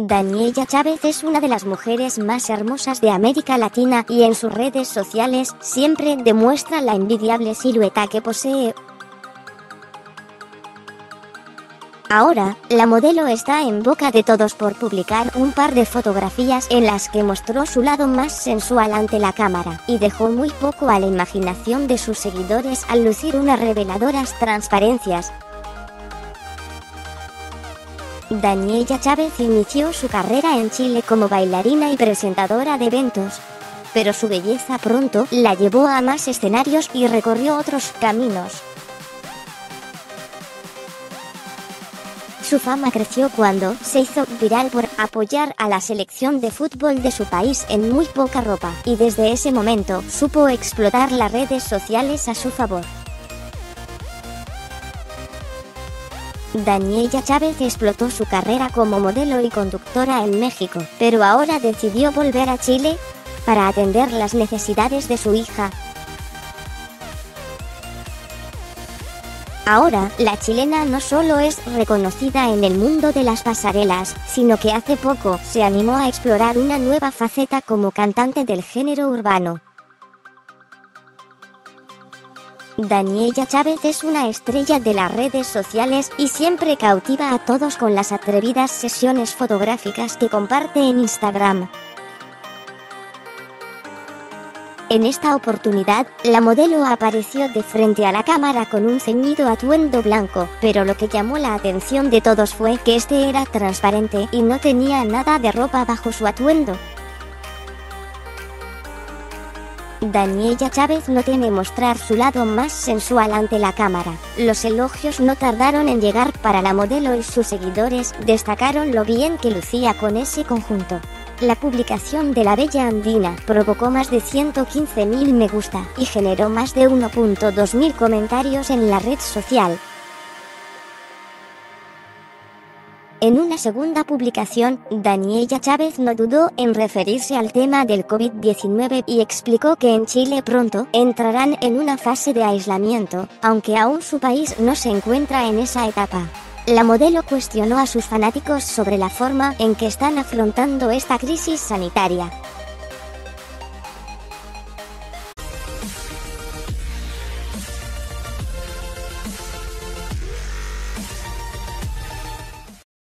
Daniella Chávez es una de las mujeres más hermosas de América Latina y en sus redes sociales siempre demuestra la envidiable silueta que posee. Ahora, la modelo está en boca de todos por publicar un par de fotografías en las que mostró su lado más sensual ante la cámara, y dejó muy poco a la imaginación de sus seguidores al lucir unas reveladoras transparencias. Daniella Chávez inició su carrera en Chile como bailarina y presentadora de eventos, pero su belleza pronto la llevó a más escenarios y recorrió otros caminos. Su fama creció cuando se hizo viral por apoyar a la selección de fútbol de su país en muy poca ropa, y desde ese momento supo explotar las redes sociales a su favor. Daniella Chávez explotó su carrera como modelo y conductora en México, pero ahora decidió volver a Chile para atender las necesidades de su hija. Ahora, la chilena no solo es reconocida en el mundo de las pasarelas, sino que hace poco se animó a explorar una nueva faceta como cantante del género urbano. Daniella Chávez es una estrella de las redes sociales y siempre cautiva a todos con las atrevidas sesiones fotográficas que comparte en Instagram. En esta oportunidad, la modelo apareció de frente a la cámara con un ceñido atuendo blanco, pero lo que llamó la atención de todos fue que este era transparente y no tenía nada de ropa bajo su atuendo. Daniella Chávez no teme mostrar su lado más sensual ante la cámara. Los elogios no tardaron en llegar para la modelo y sus seguidores destacaron lo bien que lucía con ese conjunto. La publicación de la bella andina provocó más de 115.000 me gusta y generó más de 1.2 mil comentarios en la red social. En una segunda publicación, Daniella Chávez no dudó en referirse al tema del COVID-19 y explicó que en Chile pronto entrarán en una fase de aislamiento, aunque aún su país no se encuentra en esa etapa. La modelo cuestionó a sus fanáticos sobre la forma en que están afrontando esta crisis sanitaria.